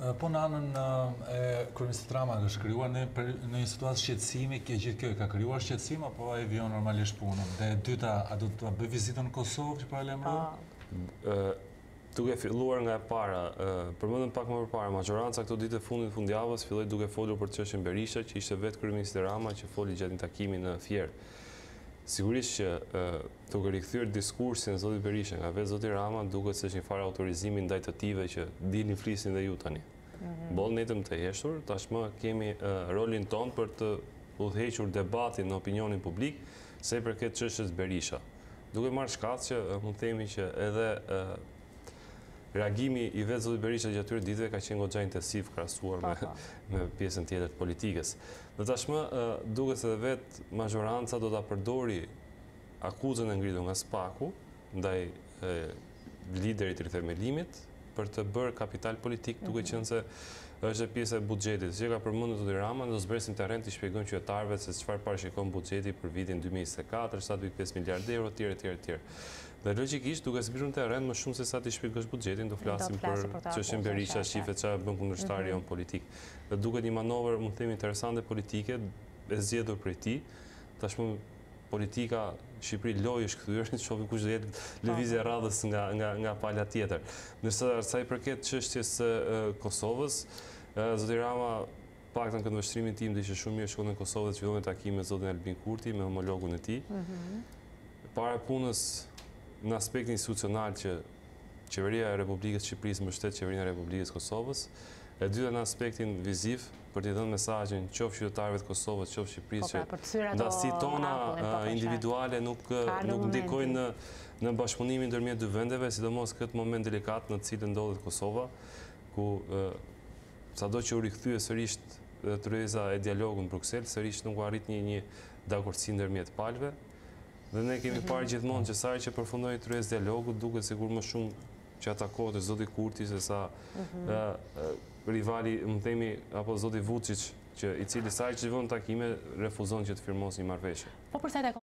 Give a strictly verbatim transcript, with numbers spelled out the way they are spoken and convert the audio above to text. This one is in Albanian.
Po në anën e kryeministit Rama ka shkryuar në një situatë shqetësimi, kjo gjithë kjo e ka krijuar shqetësim apo ai vijon normalisht punën? Dhe e dyta, a do të bëj vizitën në Kosovë që paralajmëroi? Duke filluar nga e para, përmendëm pak më përpara, majoranca këto ditë fundit fundjavës filloi duke folur për çështjen Berisha, që ishte vetë kryeministri Rama që foli gjatë një takimi në Fier. Sigurisht që duke rikthyer diskursin zotit Berisha nga vetë zoti Rama, duket se është një farë autorizimi ndaj të tive që dilni flisni dhe ju tani. Boll netëm të heshtur, tashmë kemi rolin ton për të udhëhequr debatin në opinionin publik se i përket çështjes Berisha. Duke marrë shkallë që mund të themi që edhe reagimi i vetë zotit Berisha gjatë atyre ditëve ka qenë goxha intensiv krahasuar me, me pjesën tjetër të politikës. Dhe tashmë duket se vetë majoranca do ta përdori akuzën e ngritur nga Spaku ndaj liderit të rithemelimit për të bërë kapital politik, duke qenë se është pjesë e buxhetit. Si ka përmendur zoti Rama, do zbresim terren të shpjegojmë qytetarëve se çfarë parashikon buxheti për vitin dy mijë njëzet e katër, sa pikë pesë miliardë euro, etj, etj, etj. Dhe logjikisht, duke zbritur në terren më shumë se sa ti shpjegosh buxhetin, do flasim për çështjen Berisha, shifet çfarë bën kundërshtari jon politik. Dhe duket një manovër, mund të themi, interesante politike e zgjedhur prej tij. Tashmë politika Shqipëri lojë është kthyer, shohim kush do jetë lëvizja e radhës nga nga nga pala tjetër. Ndërsa sa i përket çështjes së Kosovës, zoti Rama, paktën këtë vështrimin tim dhe ishte shumë mirë shkon në Kosovë dhe fillon takim me zotin Albin Kurti, me homologun e tij. Para punës në aspektin institucional që Qeveria e Republikës Shqipërisë mbështet Qeverinë e Republikës Kosovës, e dyta në aspektin viziv për t'i dhënë mesazhin qoftë qytetarëve të Kosovës, qoftë Shqipërisë që ndasi tona individuale nuk nuk ndikojnë në në bashkëpunimin ndërmjet dy vendeve, sidomos këtë moment delikat në të cilën ndodhet Kosova, ku sado që u rikthye sërish tryeza e dialogut në Bruksel, sërish nuk u arrit një një dakordsi ndërmjet palëve. Dhe ne kemi parë gjithmonë që sa që përfundoi tryezë dialogut, duket sikur më shumë që atakohet e zoti Kurti se sa rivali, më themi, apo zoti Vučić, që i cili sa që vën takime refuzon që të firmos një marrëveshje. Po përsa